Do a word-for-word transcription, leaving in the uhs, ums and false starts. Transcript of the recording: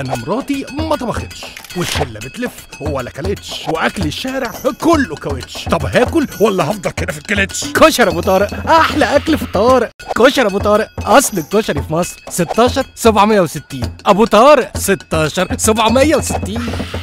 انا مراتي ما طبختش، والشله بتلف ولا كلتش، واكل الشارع كله كاوتش. طب هاكل ولا هفضل كده في الكلتش؟ كشري ابو طارق، احلى اكل في الطوارئ. كشري ابو طارق، اصل الكشري في مصر ستاشر سبعمية وستين. ابو طارق ستاشر سبعمية وستين.